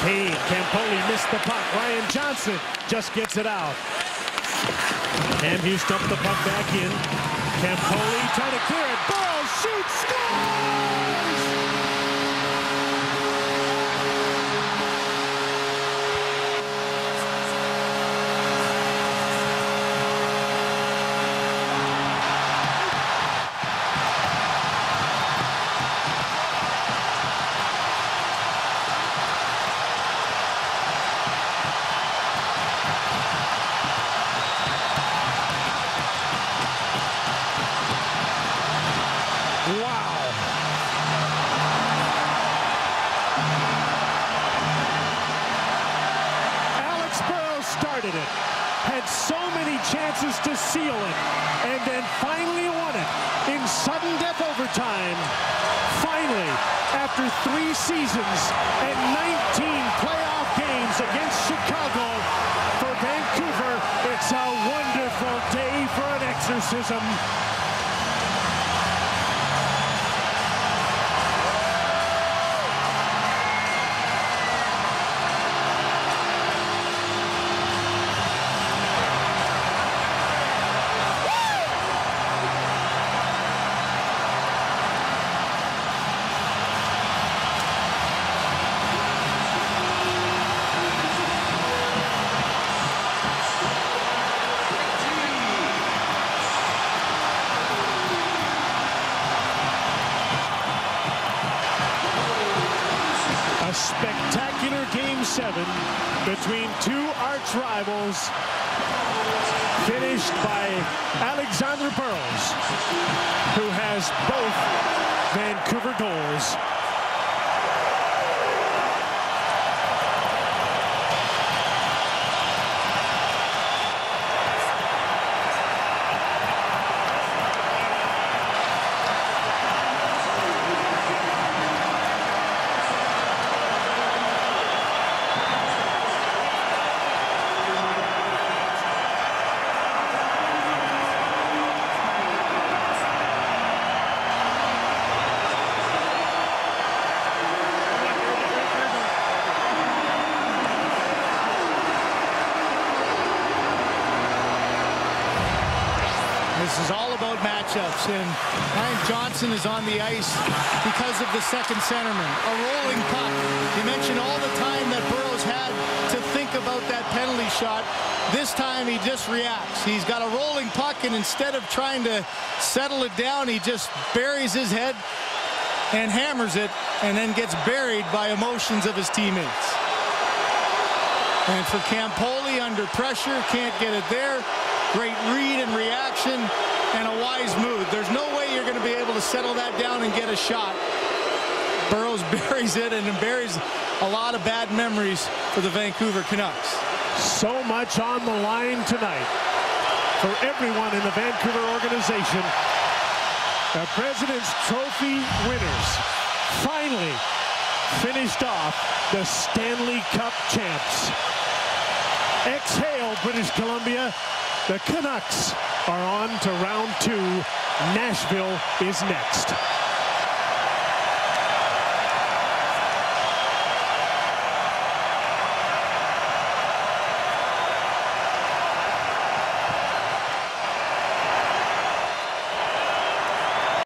Kane, Campoli missed the puck. Ryan Johnson just gets it out. And Hughes dumped the puck back in. Campoli trying to clear it. Burrows shoots, scores! Started it, had so many chances to seal it, and then finally won it in sudden death overtime. Finally, after 3 seasons and 19 playoff games against Chicago, for Vancouver, it's a wonderful day for an exorcism. A spectacular Game 7 between 2 arch rivals, finished by Alexander Burrows, who has both Vancouver goals. This is all about matchups, and Ryan Johnson is on the ice because of the second centerman. A rolling puck. You mentioned all the time that Burrows had to think about that penalty shot. This time he just reacts. He's got a rolling puck, and instead of trying to settle it down, he just buries his head and hammers it, and then gets buried by emotions of his teammates. And for Campoli, under pressure, can't get it there. Great read and reaction, and a wise move. There's no way you're going to be able to settle that down and get a shot. Burrows buries it, and buries a lot of bad memories for the Vancouver Canucks. So much on the line tonight for everyone in the Vancouver organization. The President's Trophy winners finally finished off the Stanley Cup champs. Exhale, British Columbia. The Canucks are on to round 2. Nashville is next.